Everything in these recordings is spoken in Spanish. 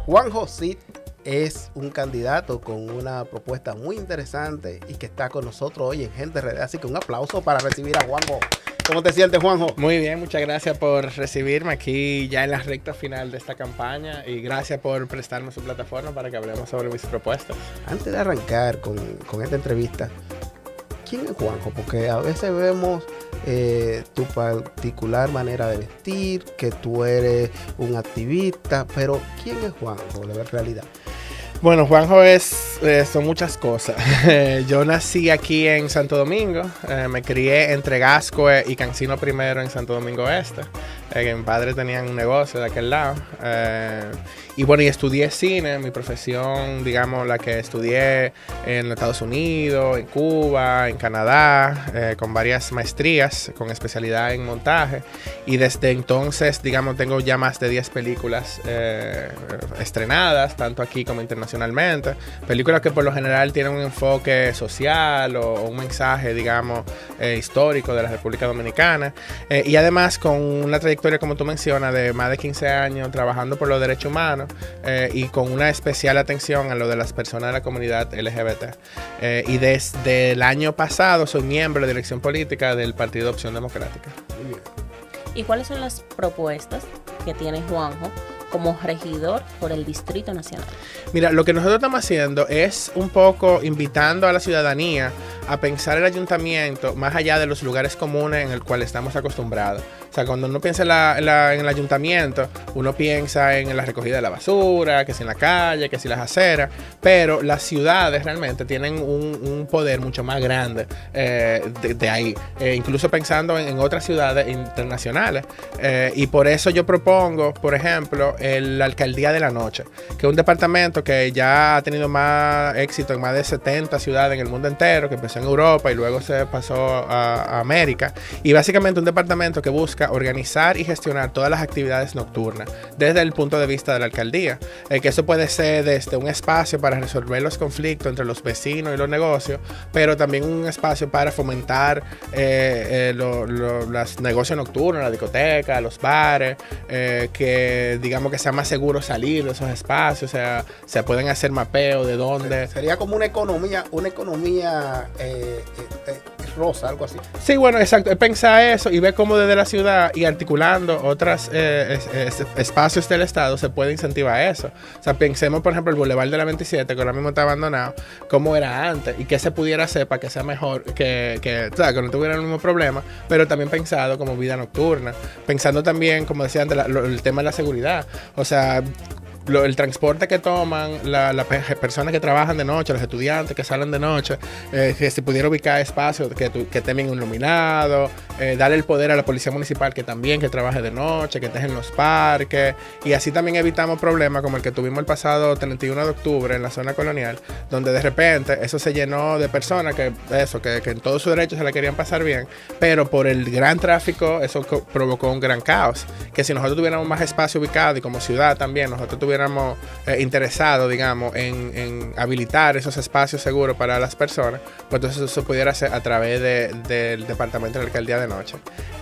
Juanjo Cid es un candidato con una propuesta muy interesante y que está con nosotros hoy en Gente RD. Así que un aplauso para recibir a Juanjo. ¿Cómo te sientes, Juanjo? Muy bien, muchas gracias por recibirme aquí ya en la recta final de esta campaña y gracias por prestarme su plataforma para que hablemos sobre mis propuestas. Antes de arrancar con esta entrevista, ¿quién es Juanjo? Porque a veces vemos tu particular manera de vestir, que tú eres un activista, pero ¿quién es Juanjo de realidad? Bueno, Juanjo son muchas cosas. Yo nací aquí en Santo Domingo, me crié entre Gascue y Cancino Primero en Santo Domingo Este. Mi padre tenía un negocio de aquel lado. Y bueno, y estudié cine, mi profesión, digamos, la que estudié en los Estados Unidos, en Cuba, en Canadá, con varias maestrías, con especialidad en montaje. Y desde entonces, digamos, tengo ya más de 10 películas estrenadas, tanto aquí como internacionalmente. Películas que por lo general tienen un enfoque social o un mensaje, digamos, histórico de la República Dominicana. Y además con una trayectoria, como tú mencionas, de más de 15 años trabajando por los derechos humanos. Y con una especial atención a lo de las personas de la comunidad LGBT. Y desde el año pasado soy miembro de la dirección política del Partido Opción Democrática. ¿Y cuáles son las propuestas que tiene Juanjo como regidor por el Distrito Nacional? Mira, lo que nosotros estamos haciendo es un poco invitando a la ciudadanía a pensar el ayuntamiento más allá de los lugares comunes en el cual estamos acostumbrados. O sea, cuando uno piensa en el ayuntamiento, uno piensa en la recogida de la basura, que si en la calle, que si las aceras, pero las ciudades realmente tienen un poder mucho más grande de ahí, incluso pensando en otras ciudades internacionales. Y por eso yo propongo, por ejemplo, la Alcaldía de la Noche, que es un departamento que ya ha tenido más éxito en más de 70 ciudades en el mundo entero, que empezó en Europa y luego se pasó a América. Y básicamente un departamento que busca organizar y gestionar todas las actividades nocturnas desde el punto de vista de la alcaldía, que eso puede ser desde un espacio para resolver los conflictos entre los vecinos y los negocios, pero también un espacio para fomentar los negocios nocturnos, la discoteca, los bares, que digamos que sea más seguro salir de esos espacios, o sea, se pueden hacer mapeos de dónde. Sería como una economía rosa, algo así. Sí, bueno, exacto. Pensar eso y ver cómo desde la ciudad y articulando otros espacios del Estado se puede incentivar eso. O sea, pensemos, por ejemplo, el Boulevard de la 27, que ahora mismo está abandonado, cómo era antes y qué se pudiera hacer para que sea mejor, que no tuviera el mismo problema, pero también pensado como vida nocturna. Pensando también, como decía antes, el tema de la seguridad. O sea, el transporte que toman las personas que trabajan de noche, los estudiantes que salen de noche, que se pudiera ubicar espacios que estén bien iluminados, darle el poder a la policía municipal que trabaje de noche, que esté en los parques, y así también evitamos problemas como el que tuvimos el pasado 31 de octubre en la zona colonial, donde de repente eso se llenó de personas que en todos sus derechos se la querían pasar bien, pero por el gran tráfico eso provocó un gran caos, que si nosotros tuviéramos más espacio ubicado y como ciudad también nosotros tuviéramos interesados, digamos, en habilitar esos espacios seguros para las personas, pues entonces eso pudiera ser a través del Departamento de la Alcaldía de Noche.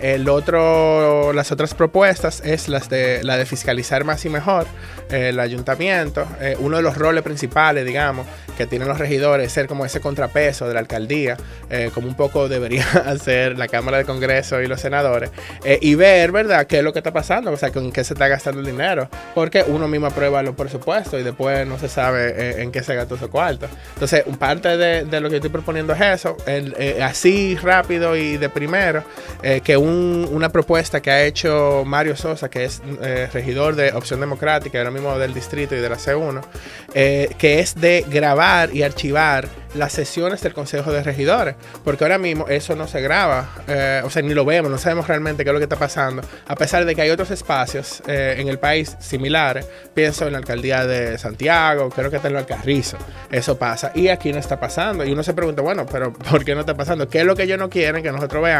Las otras propuestas es la de fiscalizar más y mejor el ayuntamiento. Uno de los roles principales, digamos, que tienen los regidores es ser como ese contrapeso de la alcaldía, como un poco debería hacer la Cámara de Congreso y los senadores, y ver, ¿verdad?, qué es lo que está pasando, o sea, con qué se está gastando el dinero, porque uno mismo aprueba los presupuestos y después no se sabe en qué se gastó ese cuarto. Entonces, parte de lo que estoy proponiendo es eso, así rápido y de primero, que una propuesta que ha hecho Mario Sosa, que es regidor de Opción Democrática, ahora mismo del distrito y de la C1, que es de grabar y archivar las sesiones del Consejo de Regidores, porque ahora mismo eso no se graba, o sea, ni lo vemos, no sabemos realmente qué es lo que está pasando, a pesar de que hay otros espacios en el país similares. Pienso en la alcaldía de Santiago, creo que está en el Alcarrizo, eso pasa, y aquí no está pasando, y uno se pregunta, bueno, pero ¿por qué no está pasando? ¿Qué es lo que ellos no quieren que nosotros veamos?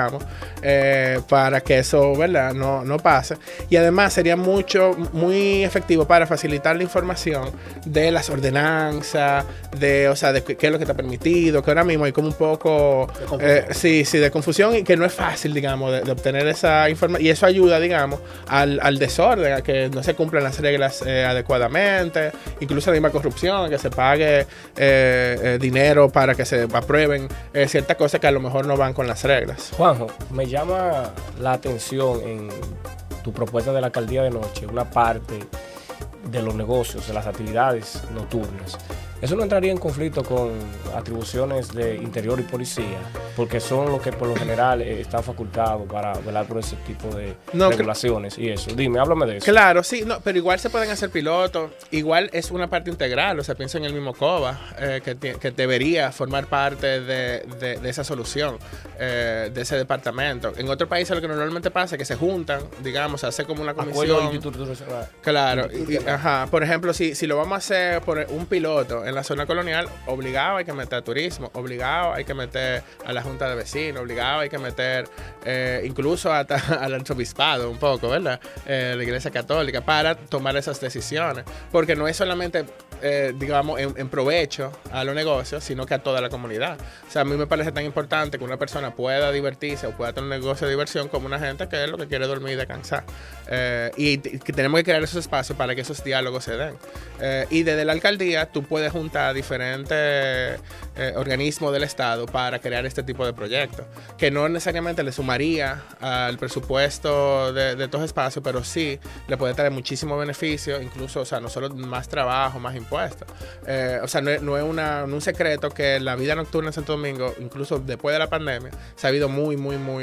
para que eso, ¿verdad?, no pase. Y además sería muy efectivo para facilitar la información de las ordenanzas, de qué es lo que está permitido, que ahora mismo hay como un poco de confusión y que no es fácil, digamos, de obtener esa información. Y eso ayuda, digamos, al desorden, a que no se cumplan las reglas adecuadamente, incluso la misma corrupción, que se pague dinero para que se aprueben ciertas cosas que a lo mejor no van con las reglas. Juanjo, me llama la atención en tu propuesta de la alcaldía de noche, una parte de los negocios, de las actividades nocturnas. ¿Eso no entraría en conflicto con atribuciones de interior y policía? Porque son los que por lo general están facultados para velar por ese tipo de regulaciones y eso. Dime, háblame de eso. Claro, sí, no, pero igual se pueden hacer pilotos. Igual es una parte integral. O sea, piensa en el mismo COBA, que debería formar parte de esa solución, de ese departamento. En otros países lo que normalmente pasa es que se juntan, digamos, se hace como una comisión. Claro, por ejemplo, si lo vamos a hacer por un piloto en la zona colonial, obligado hay que meter turismo, obligado hay que meter a la junta de vecinos, obligado hay que meter incluso hasta al arzobispado un poco, ¿verdad? La iglesia católica, para tomar esas decisiones, porque no es solamente digamos, en provecho a los negocios, sino que a toda la comunidad. O sea, a mí me parece tan importante que una persona pueda divertirse o pueda tener un negocio de diversión como una gente que es lo que quiere dormir y descansar. Y que tenemos que crear esos espacios para que esos diálogos se den. Y desde la alcaldía tú puedes juntar diferentes organismos del Estado para crear este tipo de proyectos, que no necesariamente le sumaría al presupuesto de estos espacios, pero sí le puede traer muchísimo beneficio, incluso, o sea, no solo más trabajo, más impuestos. O sea, no es un secreto que la vida nocturna en Santo Domingo, incluso después de la pandemia, se ha visto muy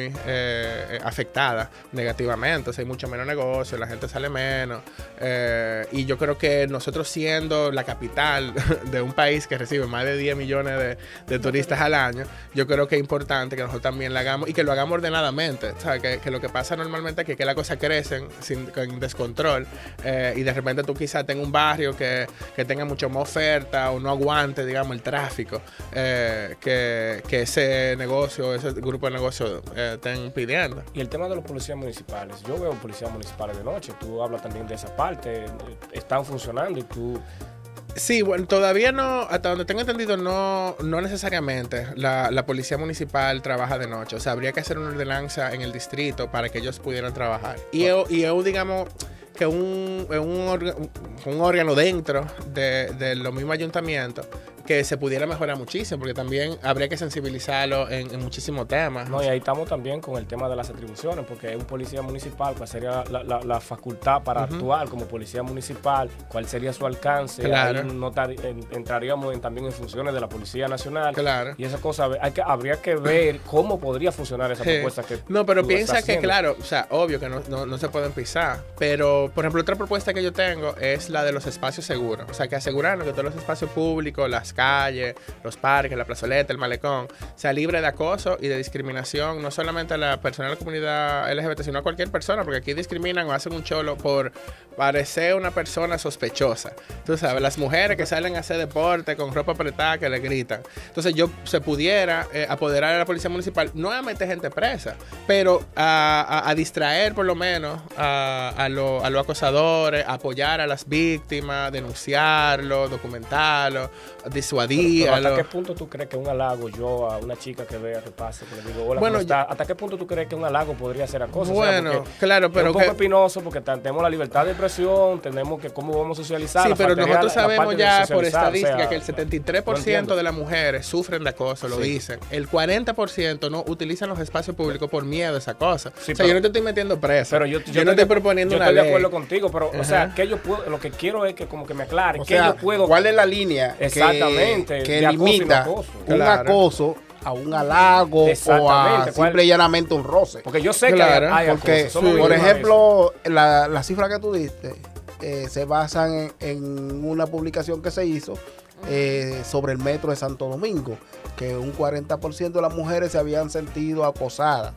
afectada negativamente. O sea, hay mucho menos negocio, la gente sale menos. Y yo creo que nosotros, siendo la capital de un país que recibe más de 10 millones de turistas al año, yo creo que es importante que nosotros también lo hagamos y que lo hagamos ordenadamente. O sea, que lo que pasa normalmente es que las cosas crecen con descontrol, y de repente tú quizás tengas un barrio que tenga mucho más oferta o no aguante, digamos, el tráfico que ese negocio, ese grupo de negocios estén pidiendo. Y el tema de los policías municipales, yo veo policías municipales de noche, tú hablas también de esa parte, están funcionando y tú... Sí, bueno, todavía no, hasta donde tengo entendido, no necesariamente la policía municipal trabaja de noche. O sea, habría que hacer una ordenanza en el distrito para que ellos pudieran trabajar. Y yo digamos, que un órgano dentro de los mismos ayuntamientos que se pudiera mejorar muchísimo, porque también habría que sensibilizarlo en muchísimos temas. No, y ahí estamos también con el tema de las atribuciones, porque un policía municipal, ¿cuál sería la facultad para actuar como policía municipal? ¿Cuál sería su alcance? Claro. Ahí entraríamos también en funciones de la Policía Nacional. Claro. Y esas cosas, habría que ver cómo podría funcionar esa propuesta que no, pero piensa que, claro, o sea, obvio que no se pueden pisar, pero, por ejemplo, otra propuesta que yo tengo es la de los espacios seguros. O sea, que asegurarnos que todos los espacios públicos, las calles, los parques, la plazoleta, el malecón, sea libre de acoso y de discriminación, no solamente a la persona de la comunidad LGBT, sino a cualquier persona, porque aquí discriminan o hacen un cholo por parecer una persona sospechosa. Tú sabes, las mujeres que salen a hacer deporte con ropa apretada que le gritan. Entonces, se pudiera apoderar a la policía municipal, no a meter gente presa, pero a distraer por lo menos a los acosadores, apoyar a las víctimas, denunciarlo, documentarlo, disuadir. Pero ¿hasta qué punto tú crees que un halago, yo a una chica que vea que pase, que le digo, hola, ¿cómo está? ¿Hasta qué punto tú crees que un halago podría ser acoso? Bueno, o sea, claro, pero es un poco espinoso porque tenemos la libertad de expresión, tenemos que cómo vamos a socializar. Sí, pero nosotros sabemos ya por estadística, o sea, que el 73% de las mujeres sufren de acoso, lo dicen. El 40% no utilizan los espacios públicos por miedo a esa cosa. Sí, o sea, yo no te estoy metiendo preso. Pero yo no estoy proponiendo una ley. Yo estoy de acuerdo contigo, pero, o sea, que yo puedo, lo que quiero es que como que me aclare, o que sea, yo puedo... ¿cuál es la línea exactamente que limita un acoso a un halago o a simple y llanamente un roce? Porque yo sé que hay porque, por ejemplo, la cifra que tú diste se basan en una publicación que se hizo sobre el metro de Santo Domingo, que un 40% de las mujeres se habían sentido acosadas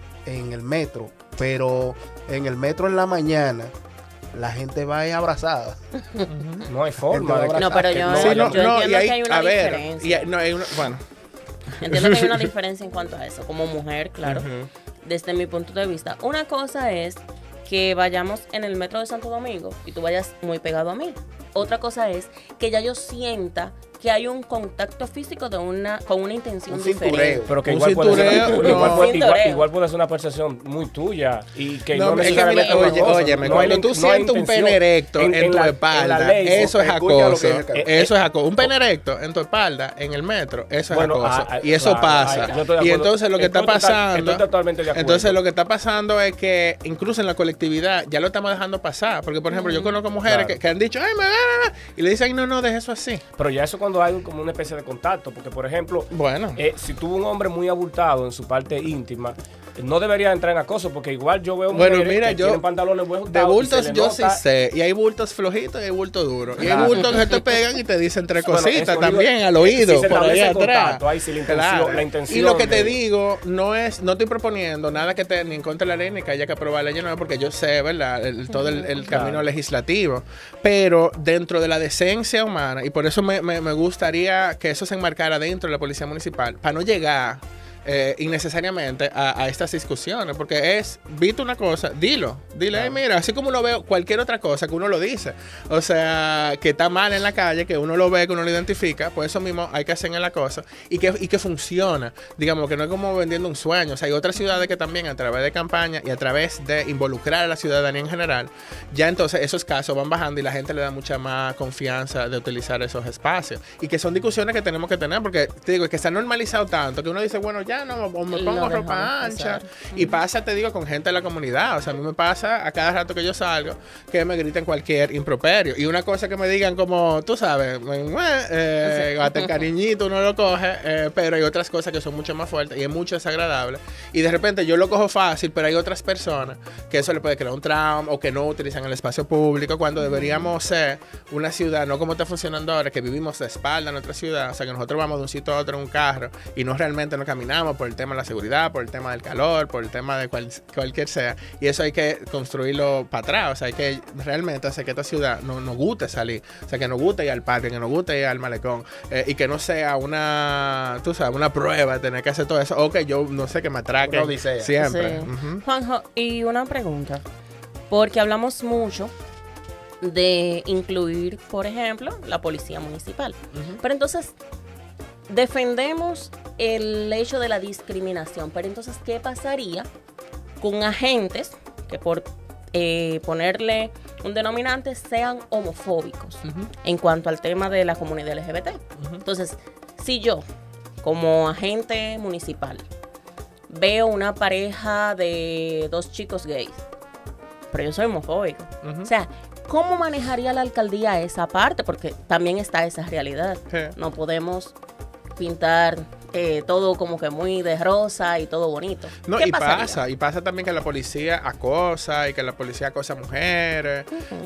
en el metro, pero en el metro en la mañana la gente va ahí abrazada. No hay forma de... No, pero yo entiendo que hay una diferencia. Bueno. Entiendo que hay una diferencia en cuanto a eso. Como mujer, claro. desde mi punto de vista. Una cosa es que vayamos en el metro de Santo Domingo y tú vayas muy pegado a mí. Otra cosa es que ya yo sienta que hay un contacto físico con una intención Un diferente. cintureo. Pero que Un igual puede, ser, cintureo, igual puede ser una percepción muy tuya y que no, No, es que necesariamente mira, es una cosa. óyeme, No cuando hay- tú no hay sientes un intención. pene erecto en tu en la espalda, ley, eso es escucha lo acoso. que dice Carlos. Eso es acoso. Un pene erecto en tu espalda, en el metro, eso es Bueno, acoso. Y eso claro, pasa. yo estoy de Y acuerdo. entonces lo que está pasando. Estoy totalmente de acuerdo. Entonces lo que está pasando es que incluso en la colectividad ya lo estamos dejando pasar. Porque, por ejemplo, yo conozco mujeres Claro. que han dicho, ay, me da, y le dicen, no, deje eso así. Pero ya eso cuando hay como una especie de contacto, porque por ejemplo, Bueno. si tuvo un hombre muy abultado en su parte íntima, no debería entrar en acoso, porque igual yo veo Bueno, mujeres mira, que yo tienen pantalones muy de ajustados y bultos se le yo sí nota- sé. Y hay bultos flojitos y hay bultos duros. Y hay Claro. bultos que te pegan y te dicen tres Bueno, cositas eso también digo, al oído, si se por ahí establece atrás. contacto, ahí sí la intención- la intención Y lo que te de- digo no estoy proponiendo nada que esté ni en contra de la ley ni que haya que aprobar la ley nueva, porque yo sé, ¿verdad? Todo el camino Claro. legislativo. Pero dentro de la decencia humana, y por eso me gustaría que eso se enmarcara dentro de la policía municipal, para no llegar innecesariamente a estas discusiones, porque viste una cosa, dile, Claro. mira, así como lo veo cualquier otra cosa que uno lo dice, o sea, que está mal en la calle, que uno lo ve, que uno lo identifica, pues eso mismo hay que hacer en la cosa, y que funciona, digamos, que no es como vendiendo un sueño, o sea, hay otras ciudades que también a través de campaña y a través de involucrar a la ciudadanía en general, ya entonces esos casos van bajando y la gente le da mucha más confianza de utilizar esos espacios, y que son discusiones que tenemos que tener, porque te digo, es que se ha normalizado tanto, que uno dice, bueno, ya no, o me Lo pongo dejamos ropa ancha. pasar. Y pasa, te digo, con gente de la comunidad. O sea, a mí me pasa a cada rato que yo salgo que me griten cualquier improperio. Y una cosa que me digan como, tú sabes, hasta el cariñito uno lo coge, pero hay otras cosas que son mucho más fuertes y es mucho desagradable. Y de repente yo lo cojo fácil, pero hay otras personas que eso le puede crear un trauma o que no utilizan el espacio público cuando deberíamos ser una ciudad, no como está funcionando ahora, que vivimos de espalda en nuestra ciudad. O sea, que nosotros vamos de un sitio a otro en un carro y no realmente no caminamos por el tema de la seguridad, por el tema del calor, por el tema de cualquier sea. Y eso hay que construirlo para atrás. O sea, hay que realmente hacer que esta ciudad nos guste salir. O sea, que nos guste ir al parque, que nos guste ir al malecón. Y que no sea tú sabes, una prueba de tener que hacer todo eso. O que yo, no sé, que me atraquen Una odisea. siempre. Sí. Ujú. Juanjo, y una pregunta, porque hablamos mucho de incluir, por ejemplo, la policía municipal. Pero entonces, defendemos el hecho de la discriminación, pero entonces, ¿qué pasaría con agentes que por ponerle un denominante sean homofóbicos en cuanto al tema de la comunidad LGBT? Entonces, si yo, como agente municipal, veo una pareja de dos chicos gays, pero yo soy homofóbico, o sea, ¿cómo manejaría la alcaldía esa parte? Porque también está esa realidad. Sí. No podemos pintar todo como que muy de rosa y todo bonito. No, ¿Qué y pasaría? pasa también que la policía acosa y que la policía acosa a mujeres,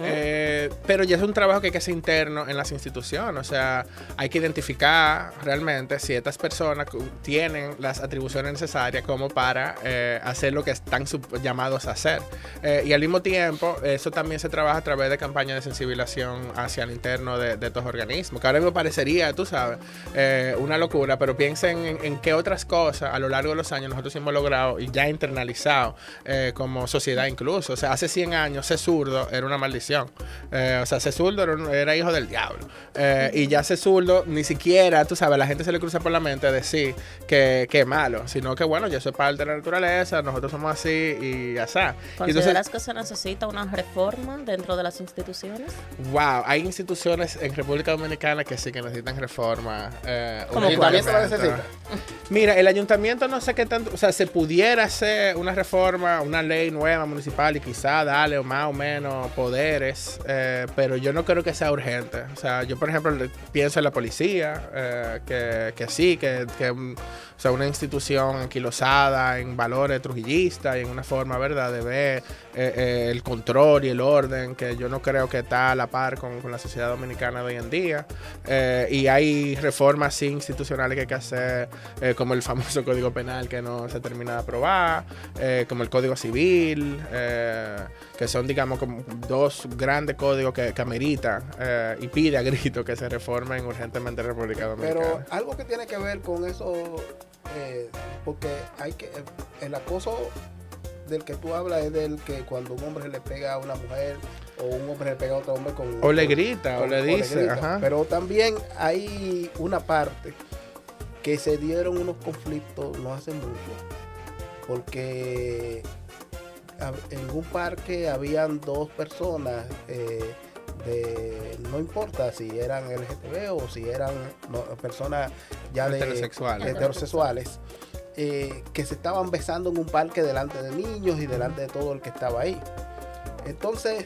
pero ya es un trabajo que hay que hacer interno en las instituciones, o sea, hay que identificar realmente si estas personas tienen las atribuciones necesarias como para hacer lo que están llamados a hacer. Y al mismo tiempo, eso también se trabaja a través de campañas de sensibilización hacia el interno de estos organismos, que ahora me parecería, tú sabes, una locura, pero piensen en qué otras cosas a lo largo de los años nosotros hemos logrado y ya internalizado como sociedad incluso. O sea, hace 100 años ser zurdo era una maldición. O sea, ser zurdo era hijo del diablo. Y ya ser zurdo ni siquiera, tú sabes, a la gente se le cruza por la mente decir que es malo, sino que bueno, yo soy parte de la naturaleza, nosotros somos así y así. ¿Consideras que se necesita una reforma dentro de las instituciones? Wow, hay instituciones en República Dominicana que sí que necesitan reforma. ¿Cómo ¿El cuál? ayuntamiento la necesita? Mira, el ayuntamiento no sé qué tanto, o sea, se pudiera hacer una reforma, una ley nueva municipal y quizá darle más o menos poderes, pero yo no creo que sea urgente. O sea, yo por ejemplo pienso en la policía, que sí, que o sea, una institución anquilosada en valores trujillistas y en una forma, ¿verdad?, de ver el control y el orden, que yo no creo que está a la par con la sociedad dominicana de hoy en día. Y hay reformas sí, institucionales que hay que hacer, como el famoso Código Penal que no se termina de aprobar, como el Código Civil, que son, digamos, como dos grandes códigos que ameritan y pide a grito que se reformen urgentemente en República Dominicana. Pero algo que tiene que ver con eso, porque hay que el acoso del que tú hablas es del que cuando un hombre le pega a una mujer o un hombre le pega a otro hombre con O le grita, o le dice, grita. ajá. Pero también hay una parte que se dieron unos conflictos no hace mucho, porque en un parque habían dos personas no importa si eran LGTB o si eran personas ya heterosexuales. Que se estaban besando en un parque delante de niños y delante de todo el que estaba ahí. Entonces,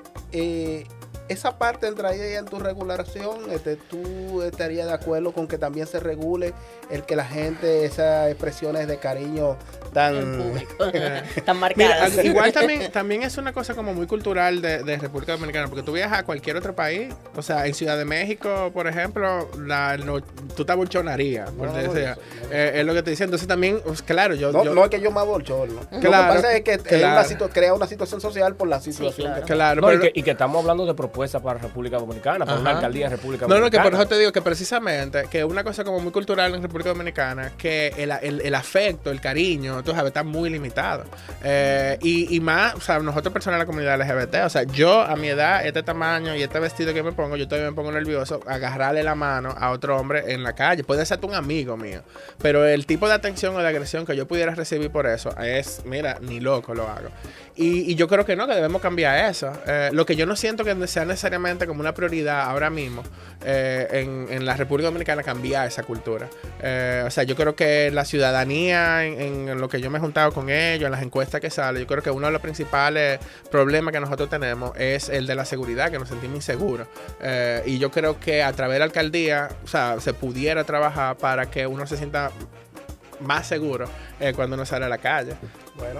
esa parte entraría en tu regulación. ¿Tú estarías de acuerdo con que también se regule el que la gente, esas expresiones de cariño tan marcadas? Mira, igual también es una cosa como muy cultural de República Dominicana, porque tú viajas a cualquier otro país, o sea, en Ciudad de México, por ejemplo, tú te abolchonarías, es lo que te dice. Entonces también, pues, claro, no es que yo me abolchono. Claro, lo que pasa es que crea una situación social por la situación. Sí, claro. No, y que estamos hablando de propuestas para República Dominicana, para una alcaldía de República Dominicana. No, que por eso te digo que precisamente, que una cosa como muy cultural en República Dominicana, que el afecto, el cariño, tú sabes, está muy limitado. Y más, o sea, nosotros personas de la comunidad LGBT, o sea, yo a mi edad, este tamaño y este vestido que me pongo, yo todavía me pongo nervioso agarrarle la mano a otro hombre en la calle. Puede ser un amigo mío, pero el tipo de atención o de agresión que yo pudiera recibir por eso es, mira, ni loco lo hago. Y yo creo que no, que debemos cambiar eso. Lo que yo no siento que sea necesariamente como una prioridad ahora mismo en la República Dominicana, cambiar esa cultura. O sea, yo creo que la ciudadanía, en lo que yo me he juntado con ellos, en las encuestas que salen, yo creo que uno de los principales problemas que nosotros tenemos es el de la seguridad, que nos sentimos inseguros. Y yo creo que a través de la alcaldía, o sea, se pudiera trabajar para que uno se sienta más seguro cuando uno sale a la calle. Bueno,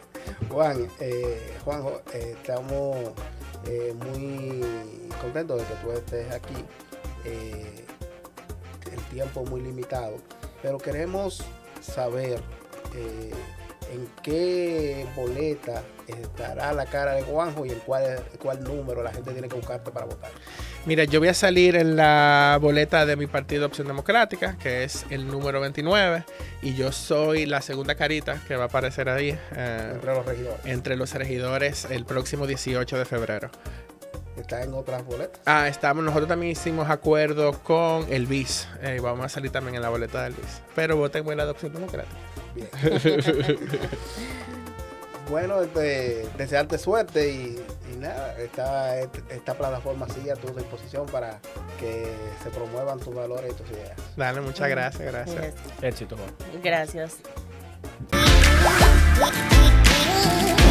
Juanjo, estamos muy contentos de que tú estés aquí. El tiempo es muy limitado, pero queremos saber en qué boleta estará la cara de Juanjo y en cuál número la gente tiene que buscarte para votar. Mira, yo voy a salir en la boleta de mi partido Opción Democrática, que es el número 29, y yo soy la segunda carita que va a aparecer ahí entre los regidores el próximo 18 de febrero. ¿Está en otras boletas? Nosotros también hicimos acuerdo con el BIS, y vamos a salir también en la boleta del BIS, pero voten en la de Opción Democrática. Bien. Bueno, desearte suerte y nada, esta plataforma sigue a tu disposición para que se promuevan tus valores y tus ideas. Dale, muchas gracias. Éxito, Juan. Gracias.